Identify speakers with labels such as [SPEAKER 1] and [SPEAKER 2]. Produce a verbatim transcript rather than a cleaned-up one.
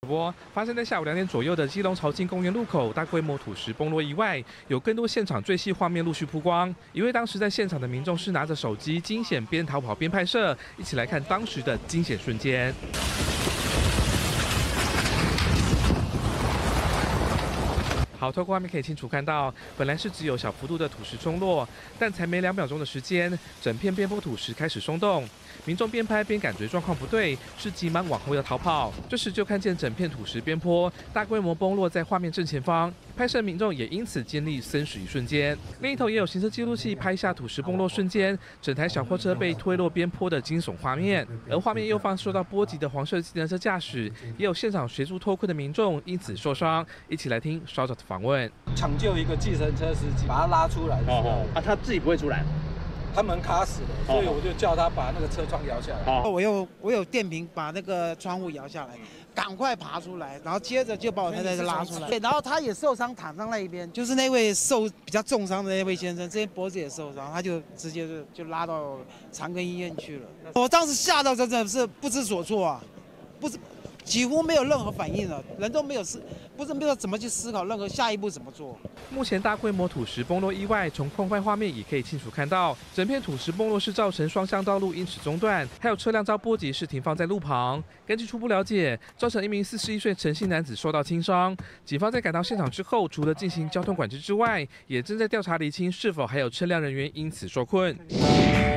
[SPEAKER 1] 播发生在下午两点左右的基隆潮境公园路口大规模土石崩落意外，有更多现场最细画面陆续曝光。一位当时在现场的民众是拿着手机惊险边逃跑边拍摄，一起来看当时的惊险瞬间。 好，透过画面可以清楚看到，本来是只有小幅度的土石冲落，但才没两秒钟的时间，整片边坡土石开始松动。民众边拍边感觉状况不对，是急忙往后要逃跑。这时就看见整片土石边坡大规模崩落在画面正前方，拍摄民众也因此经历生死一瞬间。另一头也有行车记录器拍下土石崩落瞬间，整台小货车被推落边坡的惊悚画面。而画面右方受到波及的黄色计程车驾驶，也有现场协助脱困的民众因此受伤。一起来听稍早的访问。
[SPEAKER 2] 抢救一个计程车司机，把他拉出来的时候，
[SPEAKER 3] 哦啊，他自己不会出来，
[SPEAKER 2] 他门卡死了，所以我就叫他把那个车窗摇下来。
[SPEAKER 4] 我有我有电瓶把那个窗户摇下来，赶快爬出来，然后接着就把我太太拉出来。对，然后他也受伤，躺上那一边，就是那位受比较重伤的那位先生，这边脖子也受伤，他就直接就就拉到长庚医院去了。我当时吓到真的是不知所措啊，不是。 几乎没有任何反应了，人都没有思，不是没有怎么去思考任何下一步怎么做。
[SPEAKER 1] 目前大规模土石崩落意外，从空拍画面也可以清楚看到，整片土石崩落是造成双向道路因此中断，还有车辆遭波及是停放在路旁。根据初步了解，造成一名四十一岁陈姓男子受到轻伤。警方在赶到现场之后，除了进行交通管制之外，也正在调查厘清是否还有车辆人员因此受困。